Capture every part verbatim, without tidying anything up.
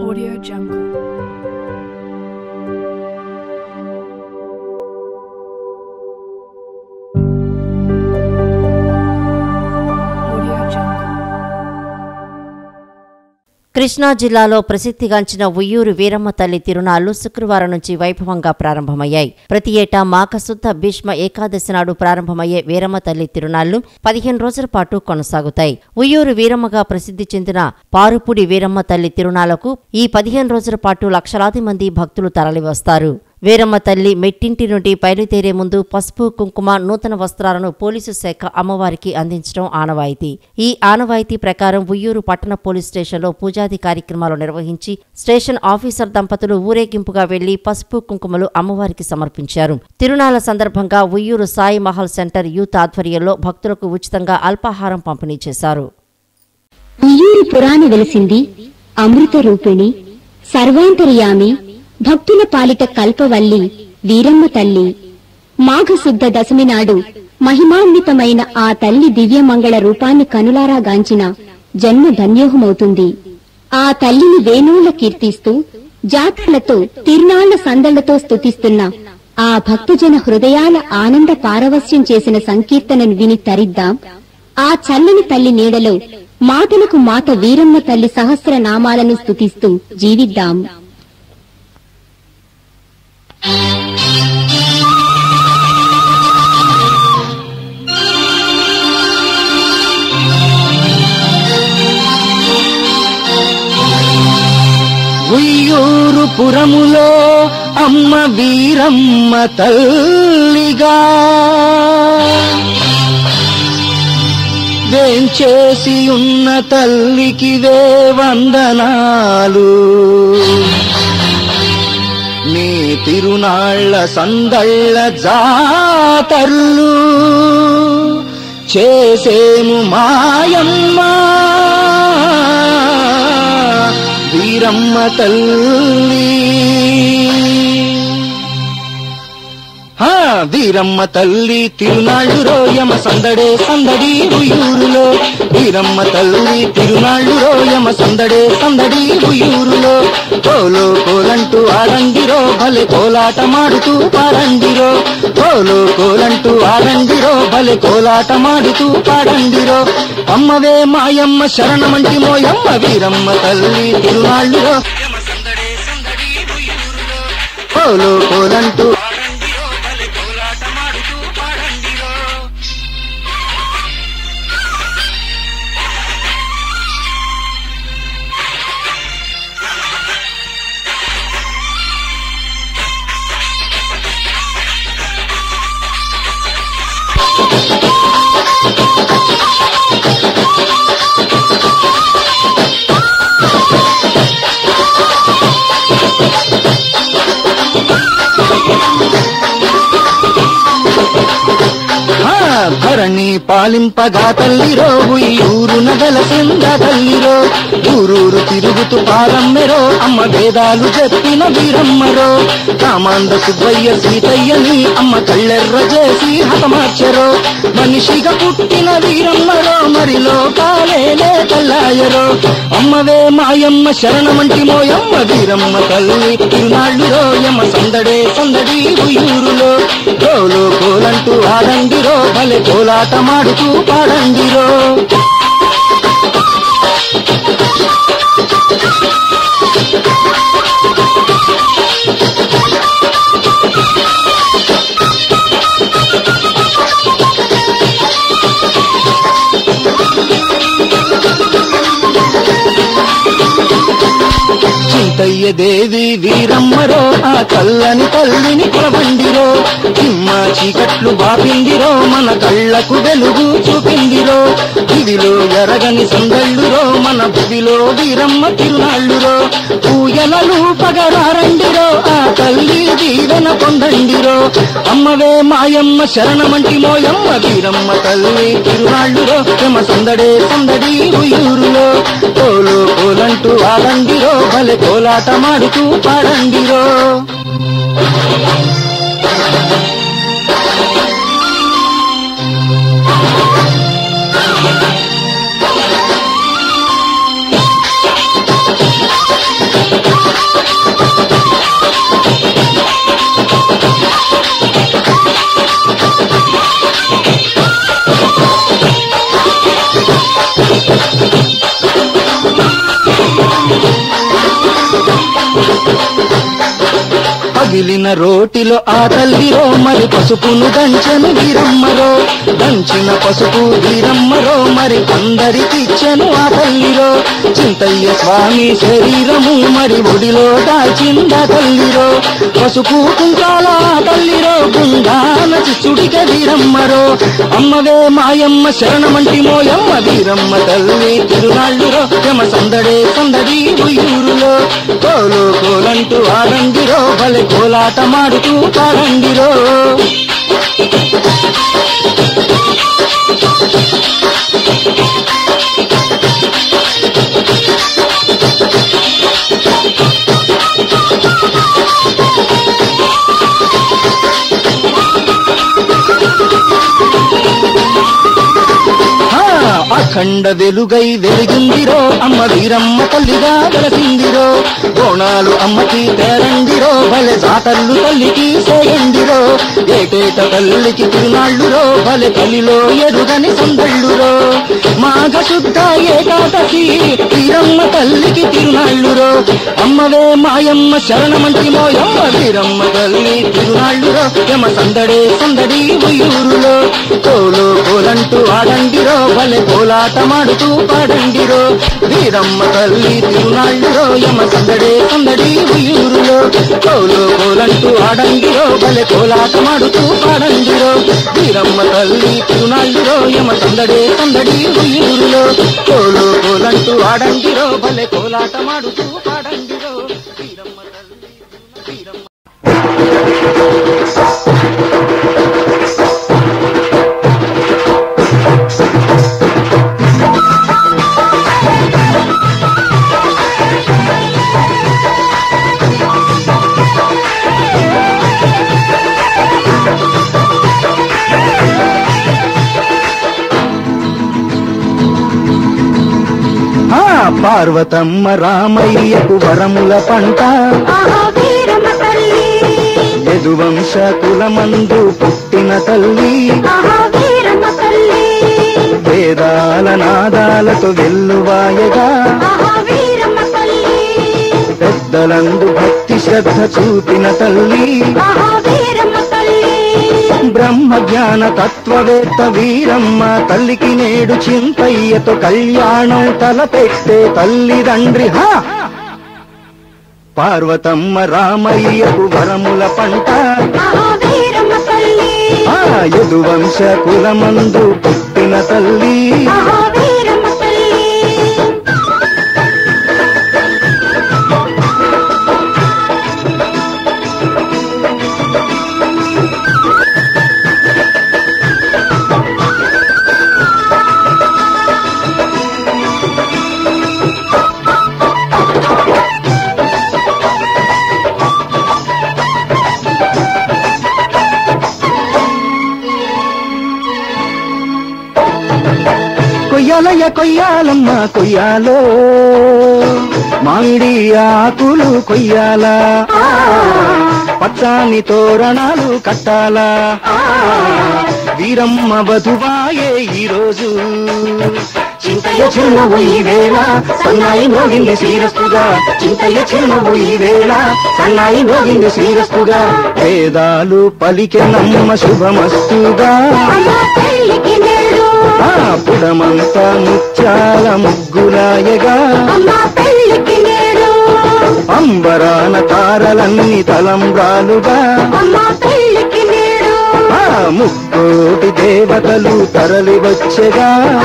Audio Jungle. Krishna జిల్లాలో ప్రసిద్ధిగాంచిన ఉయ్యూరు వీరమ్మతల్లి తిరునాళ్లు శుక్రవారం నుంచి వైభవంగా ప్రారంభమయ్యాయి. ప్రతి ఏటా మాఘశుద్ధ భీష్మ ఏకాదశి నాడు ప్రారంభమయ్యే వీరమ్మతల్లి తిరునాళ్లు పదిహేను రోజుల పాటు కొనసాగుతాయి. ఉయ్యూరు వీరమ్మగా ప్రసిద్ధి చెందిన పారుపుడి వీరమ్మతల్లి తిరునాళ్లకు ఈ పదిహేను రోజుల పాటు లక్షలాది మంది భక్తులు తరలివస్తారు. వీరమ్మతల్లి మెట్టింటి నుండి బయలుదేరే ముందు పసుపు, కుంకుమ, నూతన వస్త్రాలను పోలీసు శాఖ అమ్మవారికి అందించడం ఆనవాయితీ. ఈ ఆనవాయితీ ప్రకారం ఉయ్యూరు పట్టణ పోలీస్ స్టేషన్లో పూజాది కార్యక్రమాలు నిర్వహించి స్టేషన్ ఆఫీసర్ దంపతులు ఊరేగింపుగా వెళ్లి పసుపు, కుంకుమలు అమ్మవారికి సమర్పించారు. తిరునాళ్ల సందర్భంగా ఉయ్యూరు సాయిమహల్ సెంటర్ యూత్ ఆధ్వర్యంలో భక్తులకు ఉచితంగా అల్పాహారం పంపిణీ చేశారు. ఉయ్యూరు పురాణ వెలిసింది అమృత రూపిణి, సర్వాంతర్యామి, భక్తుల పాలిట కల్పవల్లి వీరమ్మ తల్లి. మాఘశుద్ధ దశమి నాడు మహిమాన్వితమైన ఆ తల్లి దివ్యమంగళ రూపాన్ని కనులారా గాంచిన జన్మ ధన్యోహమవుతుంది. ఆ తల్లిని వేణువుల కీర్తిస్తూ జాతరలతో తిరునాళ్ల సందళ్లతో స్తుతిస్తున్న ఆ భక్తజన హృదయాల ఆనంద పారవస్యం చేసిన సంకీర్తనను విని తరిద్దాం. ఆ చల్లని తల్లి నీడలో మాటలకు మాత వీరమ్మ తల్లి సహస్ర నామాలను స్తుతిస్తూ జీవిద్దాం. ఉయ్యూరు పురములో అమ్మ వీరమ్మ తల్లిగా వేంచేసి ఉన్న తల్లికి వే వందనాలు. నీ తిరునాళ్ల సందళ్ళ జాతర్లు చేసేము మాయమ్మ వీరమ్మ తల్లి. హా వీరమ్మ తల్లి తిరునాళ్ళు రోయమ సందడే సందడి ఉయ్యూరులో. వీరమ్మ తల్లి తిరునాళ్ళు రోయమ సందడే సందడి ఉయ్యూరులో. కోలో కోలంటూ ఆడండిరో భలే కోలాట మాడుతూ పాడండిరో. కోలో కోలంటూ ఆడండిరో భలే కోలాట మాడుతూ పాడండిరో. అమ్మవే మాయమ్మ శరణమంటి మోయమ్మ వీరమ్మ తల్లి తిరునాళ్ళురో. కోలో కోలంటూ ధరణి పాలింపగా తల్లిరో ఉయ్యూరు నగల సింద తల్లిరో. ఊరూరు తిరుగుతూ పాలమ్మెరో అమ్మ వేదాలు చెప్పిన వీరమ్మరో. కామాంద సుబ్బయ్య సీతయ్యని అమ్మ కళ్ళెర్ర చేసి హతమార్చెరో. మనిషిగా పుట్టిన వీరమ్మరో మరిలో కాలేలే కల్లాయరో. అమ్మవే మాయమ్మ శరణమంటి మోయమ్మ వీరమ్మ తల్లి తిరునాళ్ళురో. యమ్మ సందడే సందడి ఉయ్యూరులో. కోలో కోలంటూ ఆడండిరో భలే కోలాట మాడుతూ పాడండిరో. చింతయ్య దేవి వీరమ్మరో ఆ కల్లని తల్లిని కొలవండిరో. హిమ్మ చీకట్లు బాపిందిరో మన కళ్లకు వెలుగు చూపిందిరో. ఇదిలో ఎరగని సందళ్ళురో మన భువిలో వీరమ్మ తిరునాళ్ళురో. పూయలలు పగరారండిరో ఆ తల్లి దీవెన పొందండిరో. అమ్మవే మాయమ్మ శరణమంటి మోయమ్మ వీరమ్మ తల్లి తిరునాళ్ళురో. యమ సందడే సందడి ఉయ్యూరులో. కోలో కోలంటూ ఆడండిరో భలే కోలాట మాడుతూ పాడండిరో. నవిలిన రోటిలో ఆ తల్లిరో మరి పసుపును దంచెను వీరమ్మరో, దంచిన పసుపు వీరమ్మరో మరి అందరికిచ్చెను ఆ తల్లిరో. చింతయ్య స్వామి శరీరము మరి ఒడిలో దాల్చింద తల్లిరో, పసుపు కుంకాల తల్లిరో గుండాన చిచ్చుడిక వీరమ్మరో. అమ్మవే మాయమ్మ శరణమంటి మోయమ్మ వీరమ్మ తల్లి తిరునాళ్ళురో, యమ సందడే సందడి ఉయ్యూరులో. కోలో కోలంటూ ఆడండిరో, భలే కోలాట మాడుతూ పాడండిరో. అఖండ వెలుగై వెలిగిందిరో, అమ్మ వీరమ్మ తల్లిగా వెలసిందిరో. బోనాలు అమ్మకి తేరండిరో, భలే జాతర్లు తల్లికి సేయండిరో. ఏటేట తల్లికి తిరునాళ్ళురో, భలే కలిలో ఎరుగని సందళ్ళురో. మాఘ శుద్ధ ఏకాదశి వీరమ్మ తల్లికి తిరునాళ్ళురో. అమ్మవే మాయమ్మ శరణమంటి మోయమ్మ వీరమ్మ తల్లి తిరునాళ్ళురో, యమ సందడే సందడి ఉయ్యూరులో. కోలో కోలంటూ ఆడండిరో, భలే కోలాట మాడుతూ పాడండిరో. వీరమ్మ తల్లి తిరునాళ్ళురో, యమ సందడే సందడి ఉయ్యూరులో. కోలో కోలంటూ ఆడండిరో, భలే కోలాట మాడుతూ పాడండిరో. వీరమ్మ తల్లి తిరునాళ్ళురో, యమ సందడే సందడి ఉయ్యూరులో. కోలో కోలంటూ ఆడండిరో, భలే కోలాట మాడుతూ పాడండిరో. వీరమ్మ తల్లి వీరమ్మ పార్వతమ్మ రామయ్యకు వరముల పంట, యదువంశ కులమందు పుట్టిన తల్లి. వేదాల నాదాలతో వెల్లువాయగా పెద్దలందు భక్తి శ్రద్ధ చూపిన తల్లి. బ్రహ్మ జ్ఞాన తత్వవేత్త వీరమ్మ తల్లికి నేడు చింతయ్యతో కళ్యాణం తలపెట్టే తల్లిదండ్రి. హా పార్వతమ్మ రామయ్యకు వరముల పంట, ఆ యదువంశ కులమందు పుట్టిన తల్లి. కొయ్యాలయ్య కొయ్యాలమ్మ కొయ్యాలో, మామిడి ఆకులు కొయ్యాలా, పచ్చాని తోరణాలు కట్టాలా. వీరమ్మ వధువాయే ఈరోజు, చింతయ్య చిరునవ్వు ఈ వేళ సన్నాయి మోగింది శ్రీరస్తుగా. చింతయ్య చిరునవ్వు ఈ వేళ సన్నాయి మోగింది శ్రీరస్తుగా. వేదాలు పలికెనమ్మ శుభమస్తుగా, పుడమంతా ముత్యాల ముగ్గులాయగా. అంబరాన తారలన్నీ తలంబ్రాలుగా, ముక్కోటి దేవతలు తరలి వచ్చెగా.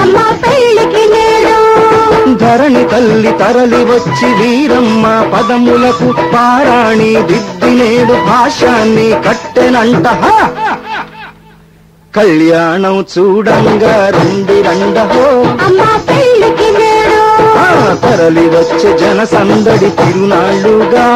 ధరణి తల్లి తరలి వచ్చి వీరమ్మ పదములకు పారాణి దిద్ది నేడు భాషాన్ని కట్టెనంట. కళ్యాణం చూడంగా రండి రండహో, తరలి వచ్చే జన సందడి తిరునాళ్ళుగా.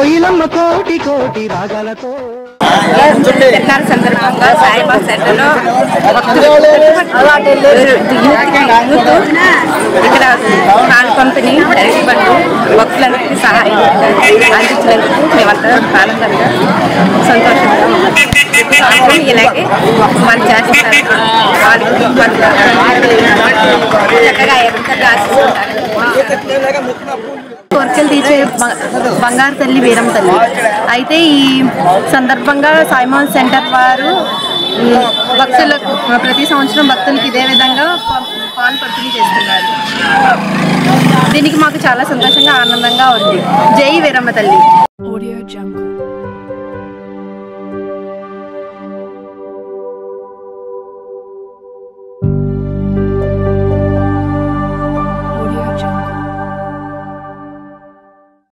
కోయిలమ్మ కోటి కోటి రాగాలతో తిరునాళ్ళ సందర్భంగా సాయిబాబా సెంటర్లో ఇక్కడ పాల పంపిణీ జరిగినట్టు భక్తులందరికీ సహాయం అందించినందుకు మేమంతా ఆనందంగా సంతోషంగా ఉన్నాం. ఇలాగే మన చేస్తారు చక్కగా ఎవరికైనా ఆశిస్తుంటారు. కోరికలు తీర్చే బంగారు తల్లి వీరమ్మ తల్లి. అయితే ఈ సందర్భంగా సాయిమహల్ సెంటర్ వారు భక్తులకు ప్రతి సంవత్సరం భక్తులకు ఇదే విధంగా పాలు పంపిణీ చేస్తున్నారు. దీనికి మాకు చాలా సంతోషంగా ఆనందంగా ఉంది. జై వీరమ్మ తల్లి.